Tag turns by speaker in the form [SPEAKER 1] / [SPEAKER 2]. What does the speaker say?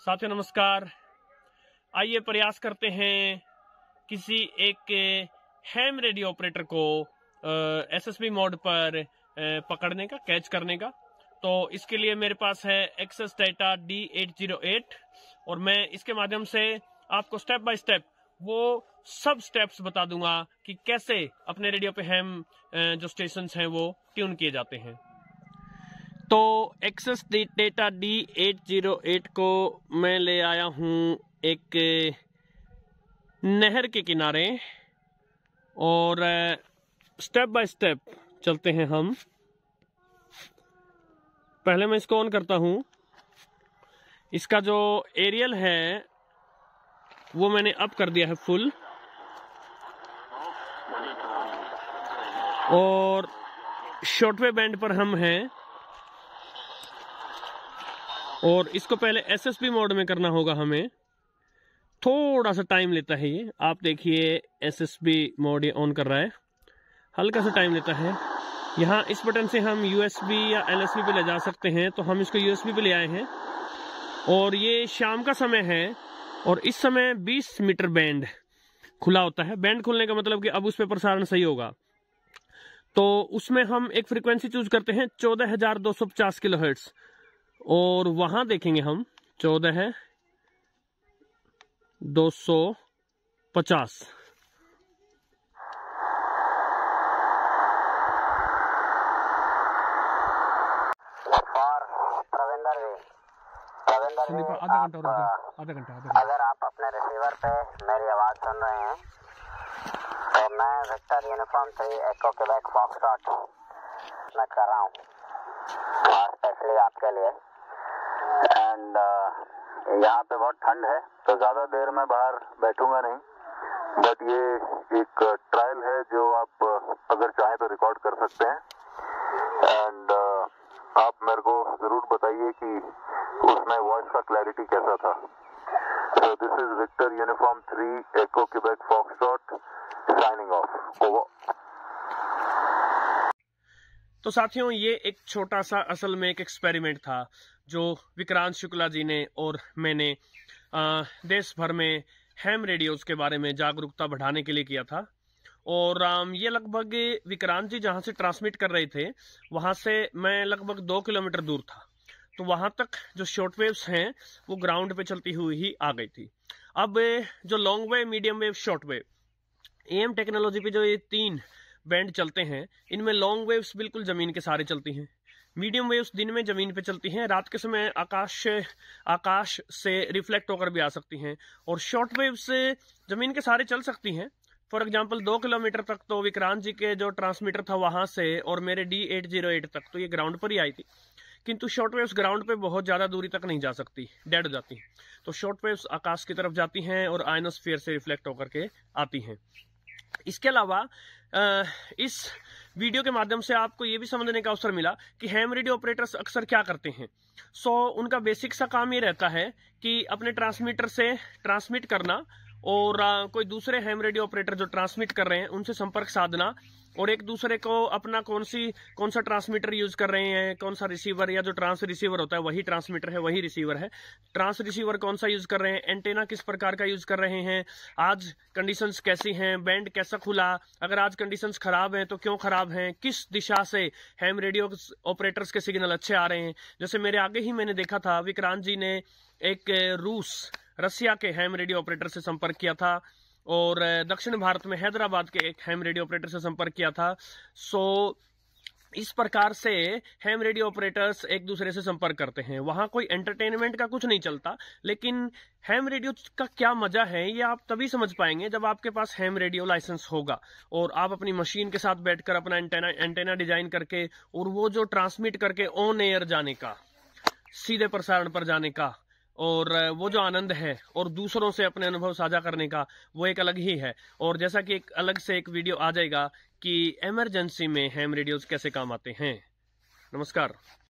[SPEAKER 1] साथियों नमस्कार। आइए प्रयास करते हैं किसी एक हैम रेडियो ऑपरेटर को एसएसबी मोड पर पकड़ने का, कैच करने का। तो इसके लिए मेरे पास है एक्सेस डाटा D808 और मैं इसके माध्यम से आपको स्टेप बाय स्टेप वो सब स्टेप्स बता दूंगा कि कैसे अपने रेडियो पे हैम जो स्टेशंस हैं वो ट्यून किए जाते हैं। तो एक्सेस डाटा D808 को मैं ले आया हूं एक नहर के किनारे और स्टेप बाय स्टेप चलते हैं हम। पहले मैं इसको ऑन करता हूं। इसका जो एरियल है वो मैंने अप कर दिया है फुल, और शॉर्टवेव बैंड पर हम हैं और इसको पहले एसएसबी मोड में करना होगा हमें। थोड़ा सा टाइम लेता है ये, आप देखिए एसएसबी मोड ये ऑन कर रहा है, हल्का सा टाइम लेता है। यहाँ इस बटन से हम यूएसबी या एलएसबी पे ले जा सकते हैं, तो हम इसको यूएसबी पे ले आए हैं। और ये शाम का समय है और इस समय 20 मीटर बैंड खुला होता है। बैंड खुलने का मतलब कि अब उस पर प्रसारण सही होगा। तो उसमें हम एक फ्रीक्वेंसी चूज करते हैं 14,250 किलोहर्ट्ज, और वहां देखेंगे हम 14,250।
[SPEAKER 2] आधा घंटा अगर आप अपने रिसीवर पे मेरी आवाज सुन रहे हैं तो मैं Victor Uniform 3 Echo Quebec Foxtrot मैं कर रहा हूँ स्पेशली आपके लिए। एंड यहाँ पे बहुत ठंड है तो ज़्यादा देर में बाहर बैठूंगा नहीं, बट ये एक ट्रायल है जो आप अगर चाहें तो रिकॉर्ड कर सकते हैं। एंड आप मेरे को ज़रूर बताइए कि उसमें वॉइस का क्लैरिटी कैसा था। So this is Victor Uniform 3 Echo Quebec Foxtrot signing off. Over.
[SPEAKER 1] तो साथियों ये एक छोटा सा असल में एक एक्सपेरिमेंट था जो विक्रांत शुक्ला जी ने और मैंने देश भर में हैम रेडियोज के बारे में जागरूकता बढ़ाने के लिए किया था। और ये लगभग विक्रांत जी जहां से ट्रांसमिट कर रहे थे वहां से मैं लगभग 2 किलोमीटर दूर था, तो वहां तक जो शॉर्ट वेव्स हैं वो ग्राउंड पे चलती हुई ही आ गई थी। अब जो long wave, medium wave, short wave, AM technology पे जो ये 3 बैंड चलते हैं, इनमें लॉन्ग वेव्स बिल्कुल जमीन के सहारे चलती हैं, मीडियम वेव्स दिन में जमीन पे चलती हैं, रात के समय आकाश से रिफ्लेक्ट होकर भी आ सकती हैं, और शॉर्ट वेव्स जमीन के सहारे चल सकती हैं। फॉर एग्जाम्पल 2 किलोमीटर तक तो विक्रांत जी के जो ट्रांसमीटर था वहां से और मेरे D808 तक तो ये ग्राउंड पर ही आई थी, किंतु शॉर्ट वेव्स ग्राउंड पे बहुत ज्यादा दूरी तक नहीं जा सकती, डेड हो जाती हैं। तो शॉर्ट वेव्स आकाश की तरफ जाती हैं और आयनोस्फीयर से रिफ्लेक्ट होकर के आती हैं। इसके अलावा इस वीडियो के माध्यम से आपको ये भी समझने का अवसर मिला कि हैम रेडियो ऑपरेटर्स अक्सर क्या करते हैं। उनका बेसिक सा काम ये रहता है कि अपने ट्रांसमीटर से ट्रांसमिट करना और कोई दूसरे हैम रेडियो ऑपरेटर जो ट्रांसमिट कर रहे हैं उनसे संपर्क साधना, और एक दूसरे को अपना कौन सा ट्रांसमीटर यूज कर रहे हैं, कौन सा रिसीवर, या जो ट्रांस रिसीवर होता है वही ट्रांसमीटर है वही रिसीवर है, ट्रांस रिसीवर कौन सा यूज कर रहे हैं, एंटेना किस प्रकार का यूज कर रहे हैं, आज कंडीशंस कैसी हैं, बैंड कैसा खुला, अगर आज कंडीशंस खराब हैं तो क्यों खराब हैं, किस दिशा से हैम रेडियो ऑपरेटर्स के सिग्नल अच्छे आ रहे हैं। जैसे मेरे आगे ही मैंने देखा था विक्रांत जी ने एक रसिया के हैम रेडियो ऑपरेटर से संपर्क किया था और दक्षिण भारत में हैदराबाद के एक हैम रेडियो ऑपरेटर से संपर्क किया था। इस प्रकार से हैम रेडियो ऑपरेटर्स एक दूसरे से संपर्क करते हैं। वहां कोई एंटरटेनमेंट का कुछ नहीं चलता, लेकिन हैम रेडियो का क्या मजा है ये आप तभी समझ पाएंगे जब आपके पास हैम रेडियो लाइसेंस होगा और आप अपनी मशीन के साथ बैठकर अपना एंटेना डिजाइन करके और वो जो ट्रांसमिट करके ऑन एयर जाने का, सीधे प्रसारण पर जाने का, और वो जो आनंद है और दूसरों से अपने अनुभव साझा करने का, वो एक अलग ही है। और जैसा कि एक अलग से एक वीडियो आ जाएगा कि इमरजेंसी में हैम रेडियोज कैसे काम आते हैं। नमस्कार।